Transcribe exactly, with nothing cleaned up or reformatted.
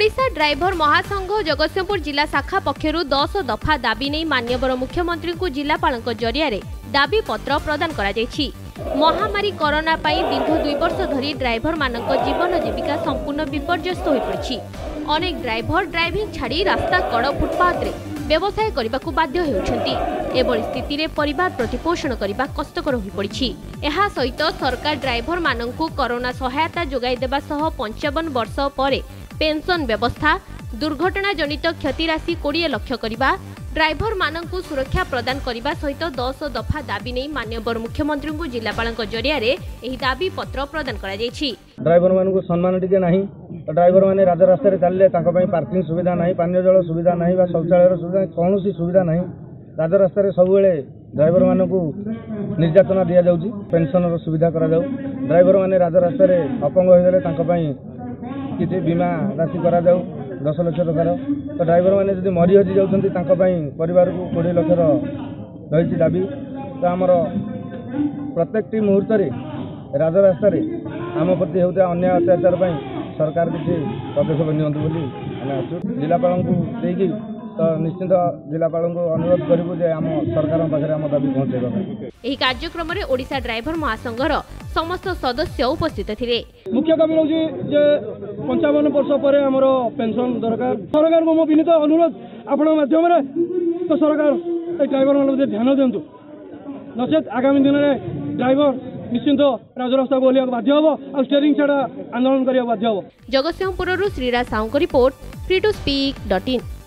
Odisha driver महासंघ जगतसिंहपुर जिला शाखा पक्षरु दस दफा दाबी नहीं माननीय मुख्यमंत्री को जिलापाल जरिया दाबी पत्र प्रदान करा जायछि। महामारी कोरोना पाई दीर्घ दुई वर्ष धरी ड्राइवर मानक जीवन जीविका संपूर्ण विपर्यस्त हो पड़ी। अनेक ड्राइवर ड्राइविंग छाड़ी रास्ता कड़ फुटपाथ रे व्यवसाय करने को बाध्य होउछंती। एभली स्थिति रे परिवार प्रतिपोषण करने कष्टकर हो पड़ी। एहा सहित सरकार ड्राइवर मानकु कोरोना सहायता जोगाई देबा सह पंचावन वर्ष पर पेंशन व्यवस्था दुर्घटना जनित क्षति राशि बीस लाख करबा ड्राइवर मानकु सुरक्षा प्रदान करने सहित दस दफा दाबी नहीं माननीय मुख्यमंत्री को जिलापाल जरिया एही दाबी पत्र प्रदान करा जायछि। ड्राइवर मानकु सम्मान टिके नाही, ड्राइवर माने राज रास्ता रे चलले तांको पई पार्किंग सुविधा नाही, पानी जल सुविधा नाही बा शौचालय सुविधा कोनोसी सुविधा नाही। राज रास्ता रे सब बेले ड्राइवर मानकु निर्यातना दिया जाउची, पेंशन रो सुविधा करा जाउ। ड्राइवर माने राज रास्ता रे अपंग होय गेले तांको पई किछि बीमा राशि करा जाउ दस लाख टकार। तो ड्राइवर मैंने जब मरी हजि जाती परिवार को कोड़े लाख रही दाबी। तो आमर प्रत्येक मुहूर्त राज रास्ता आम प्रति होता अन्य अत्याचार सरकार किसी पदक्षेप नि जिलापाल को तो निश्चित जिलापाल को अनुरोध करूँ जे आम सरकार पाखे आम दाबी पहुंचे। यह कार्यक्रम में ओडिशा ड्राइवर महासंघर समस्त सदस्य उपस्थित थे। मुख्य कवि रोचे जे पंचावन वर्ष पर आमर पेंशन दरकार। सरकार को मो विनीत अनुरोध आपण माध्यम तो सरकार ड्राइवर मान ध्यान दिंतु, नचेत आगामी दिन में ड्राइवर निश्चिंत राजरास्ता को ओह्लैया बाध्य हम और स्टेयरिंग छाड़ा आंदोलन करने बाध्य हम। जगतसिंहपुर श्रीराज साहू को report free to speak dot in.